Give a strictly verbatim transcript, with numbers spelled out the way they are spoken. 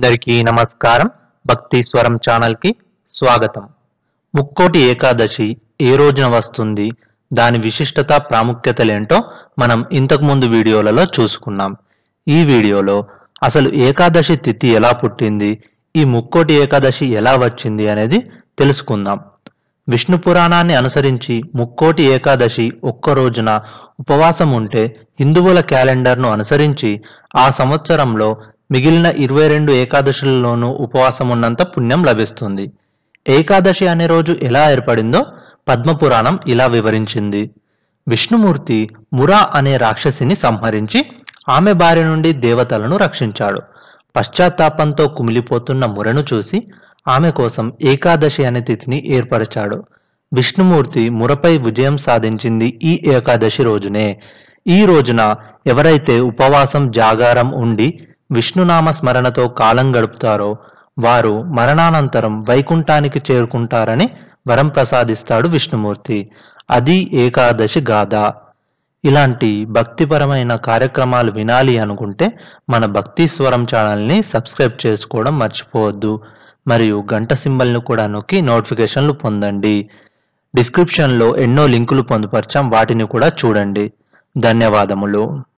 అందరికీ నమస్కారం. భక్తి స్వరం ఛానల్ కి స్వాగతం. ముక్కోటి ఏకాదశి ఏ రోజున వస్తుంది, దాని విశిష్టత ప్రాముఖ్యతలేంటో మనం ఇంతకు ముందు వీడియోలలో చూసుకున్నాం. ఈ వీడియోలో అసలు ఏకాదశి తిథి ఎలా పుట్టింది, ఈ ముక్కోటి ఏకాదశి ఎలా వచ్చింది అనేది తెలుసుకుందాం. విష్ణు పురాణాన్ని అనుసరించి ముక్కోటి ఏకాదశి ఒక్క రోజున ఉపవాసం ఉంటే హిందువుల క్యాలెండర్ను అనుసరించి ఆ సంవత్సరంలో మిగిలిన ఇరవై రెండు ఏకాదశులలోనూ ఉపవాసం ఉన్నంత పుణ్యం లభిస్తుంది. ఏకాదశి అనే రోజు ఎలా ఏర్పడిందో పద్మపురాణం ఇలా వివరించింది. విష్ణుమూర్తి మురా అనే రాక్షసిని సంహరించి ఆమె బారి నుండి దేవతలను రక్షించాడు. పశ్చాత్తాపంతో కుమిలిపోతున్న మురను చూసి ఆమె కోసం ఏకాదశి అనే తిథిని ఏర్పరిచాడు. విష్ణుమూర్తి మురపై విజయం సాధించింది ఈ ఏకాదశి రోజునే. ఈ రోజున ఎవరైతే ఉపవాసం జాగారం ఉండి విష్ణునామ స్మరణతో కాలం గడుపుతారో వారు మరణానంతరం వైకుంఠానికి చేరుకుంటారని వరం ప్రసాదిస్తాడు విష్ణుమూర్తి. అది ఏకాదశి గాథ. ఇలాంటి భక్తిపరమైన కార్యక్రమాలు వినాలి అనుకుంటే మన భక్తి స్వరం ఛానల్ని సబ్స్క్రైబ్ చేసుకోవడం మర్చిపోవద్దు. మరియు గంట సింబల్ను కూడా నొక్కి నోటిఫికేషన్లు పొందండి. డిస్క్రిప్షన్లో ఎన్నో లింకులు పొందుపరిచాం, వాటిని కూడా చూడండి. ధన్యవాదములు.